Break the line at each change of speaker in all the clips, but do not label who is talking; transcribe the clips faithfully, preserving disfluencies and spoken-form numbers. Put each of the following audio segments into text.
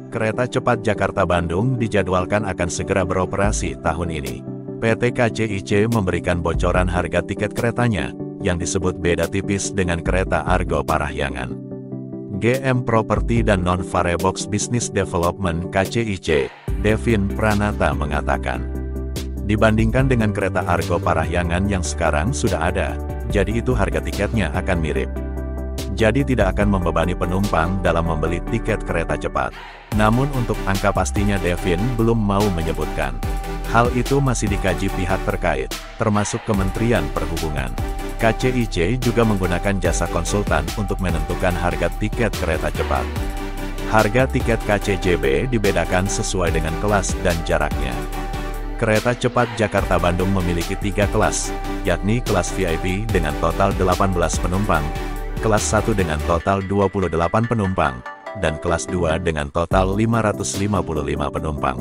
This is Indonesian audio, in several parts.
Kereta cepat Jakarta-Bandung dijadwalkan akan segera beroperasi tahun ini. P T K C I C memberikan bocoran harga tiket keretanya, yang disebut beda tipis dengan kereta Argo Parahyangan. G M Property dan Non-Farebox Business Development K C I C, Devin Pranata mengatakan, dibandingkan dengan kereta Argo Parahyangan yang sekarang sudah ada, jadi itu harga tiketnya akan mirip. Jadi tidak akan membebani penumpang dalam membeli tiket kereta cepat. Namun untuk angka pastinya Devin belum mau menyebutkan. Hal itu masih dikaji pihak terkait, termasuk Kementerian Perhubungan. K C I C juga menggunakan jasa konsultan untuk menentukan harga tiket kereta cepat. Harga tiket K C J B dibedakan sesuai dengan kelas dan jaraknya. Kereta cepat Jakarta-Bandung memiliki tiga kelas, yakni kelas V I P dengan total delapan belas penumpang, kelas satu dengan total dua puluh delapan penumpang, dan kelas dua dengan total lima ratus lima puluh lima penumpang.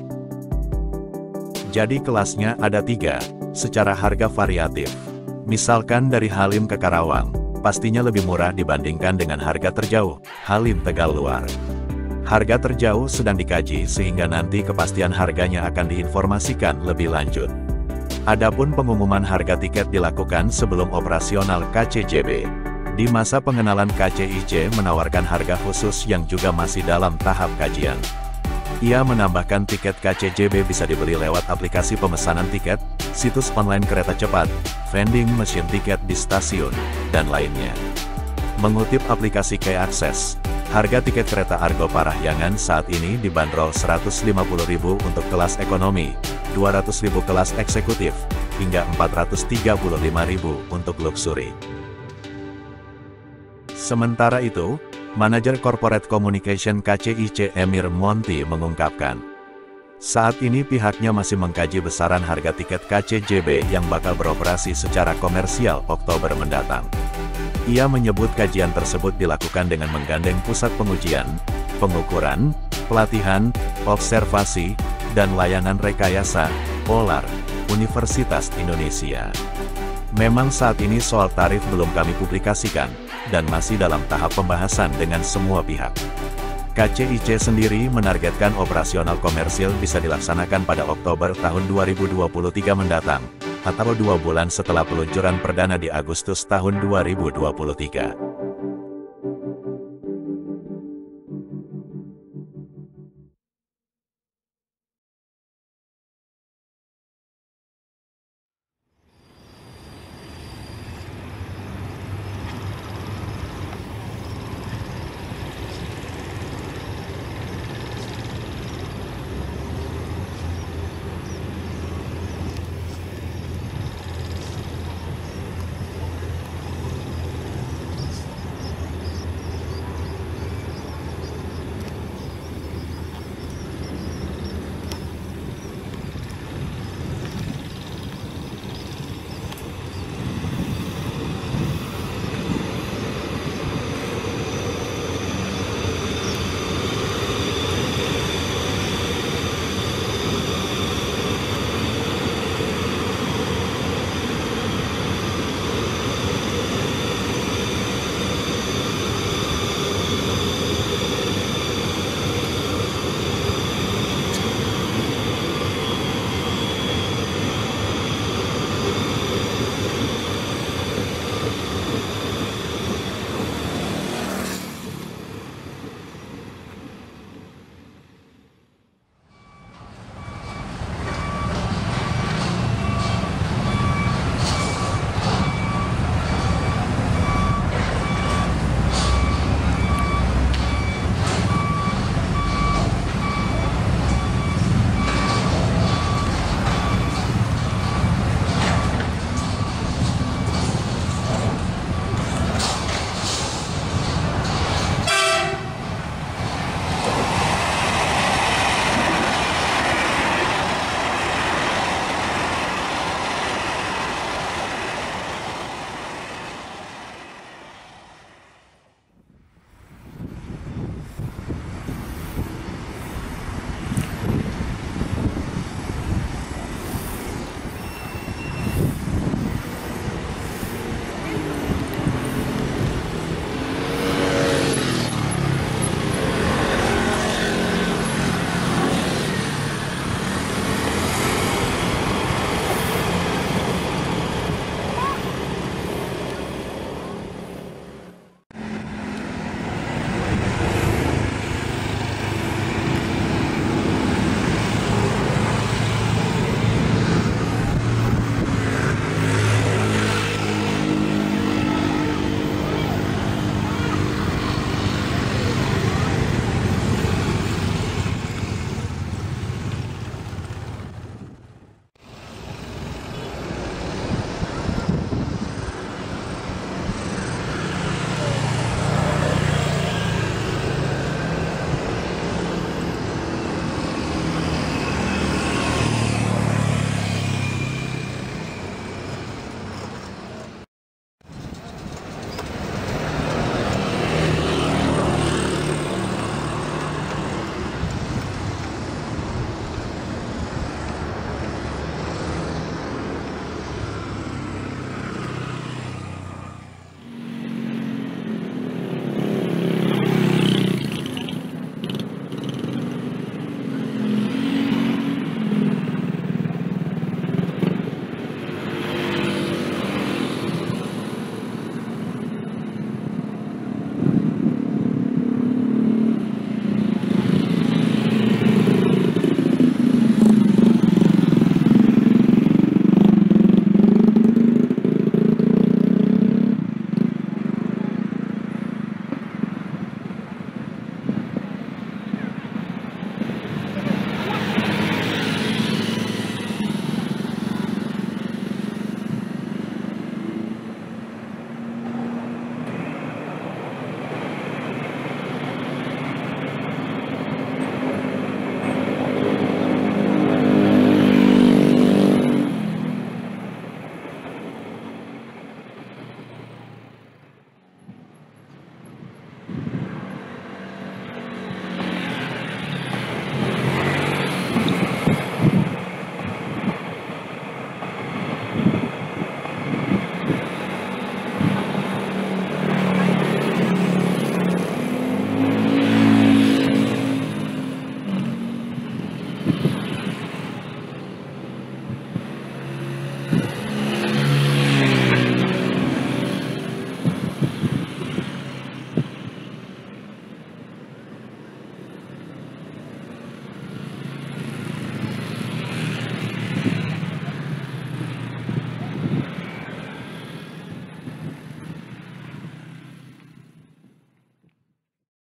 Jadi kelasnya ada tiga, secara harga variatif. Misalkan dari Halim ke Karawang, pastinya lebih murah dibandingkan dengan harga terjauh, Halim Tegal Luar. Harga terjauh sedang dikaji sehingga nanti kepastian harganya akan diinformasikan lebih lanjut. Adapun pengumuman harga tiket dilakukan sebelum operasional K C J B. Di masa pengenalan K C I C menawarkan harga khusus yang juga masih dalam tahap kajian. Ia menambahkan tiket K C J B bisa dibeli lewat aplikasi pemesanan tiket, situs online kereta cepat, vending machine tiket di stasiun, dan lainnya. Mengutip aplikasi K-Akses, harga tiket kereta Argo Parahyangan saat ini dibanderol seratus lima puluh ribu rupiah untuk kelas ekonomi, dua ratus ribu rupiah kelas eksekutif, hingga empat ratus tiga puluh lima ribu rupiah untuk luxury. Sementara itu, Manajer Corporate Communication K C I C Emir Monti mengungkapkan, saat ini pihaknya masih mengkaji besaran harga tiket K C J B yang bakal beroperasi secara komersial Oktober mendatang. Ia menyebut kajian tersebut dilakukan dengan menggandeng pusat pengujian, pengukuran, pelatihan, observasi, dan layanan rekayasa, Polar, Universitas Indonesia. Memang saat ini soal tarif belum kami publikasikan, dan masih dalam tahap pembahasan dengan semua pihak. K C I C sendiri menargetkan operasional komersil bisa dilaksanakan pada Oktober tahun dua ribu dua puluh tiga mendatang, atau dua bulan setelah peluncuran perdana di Agustus tahun dua ribu dua puluh tiga.